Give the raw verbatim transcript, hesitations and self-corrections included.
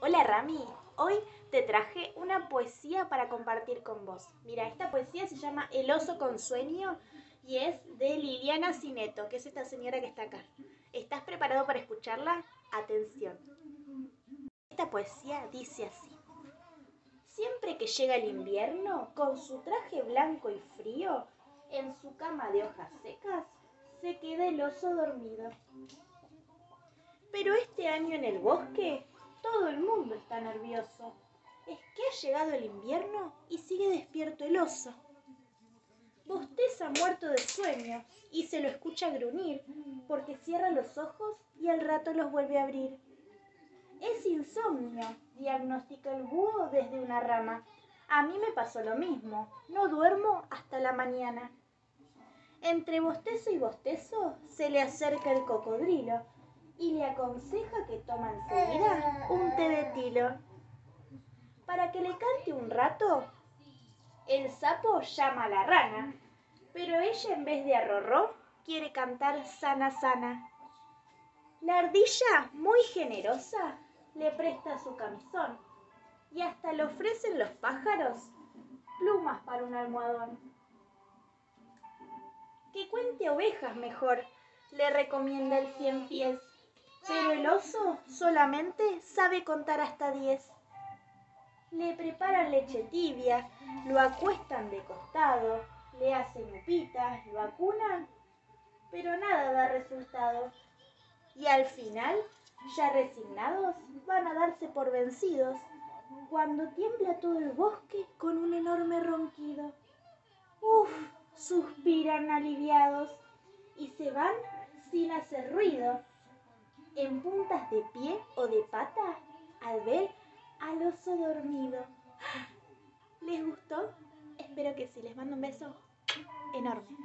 Hola Rami, hoy te traje una poesía para compartir con vos. Mira, esta poesía se llama El oso con sueño y es de Liliana Cineto, que es esta señora que está acá. ¿Estás preparado para escucharla? Atención. Esta poesía dice así. Siempre que llega el invierno, con su traje blanco y frío, en su cama de hojas secas, se queda el oso dormido. Pero este año en el bosque, todo el mundo está nervioso. Es que ha llegado el invierno y sigue despierto el oso. Bosteza muerto de sueño y se lo escucha gruñir, porque cierra los ojos y al rato los vuelve a abrir. Es insomnio, diagnostica el búho desde una rama. A mí me pasó lo mismo, no duermo hasta la mañana. Entre bostezo y bostezo se le acerca el cocodrilo y le aconseja que toma enseguida un té de tilo. Para que le cante un rato, el sapo llama a la rana, pero ella en vez de arrorró quiere cantar sana sana. La ardilla, muy generosa, le presta su camisón y hasta le ofrecen los pájaros plumas para un almohadón. Que cuente ovejas mejor, le recomienda el cien pies, pero el oso solamente sabe contar hasta diez. Le preparan leche tibia, lo acuestan de costado, le hacen upitas, lo acunan, pero nada da resultado. Y al final, ya resignados, van a darse por vencidos, cuando tiembla todo el bosque con un enorme ronquido. ¡Uf!, suspiran aliviados y se van sin hacer ruido, en puntas de pie o de pata, al ver al oso dormido. ¿Les gustó? Espero que sí. Les mando un beso enorme.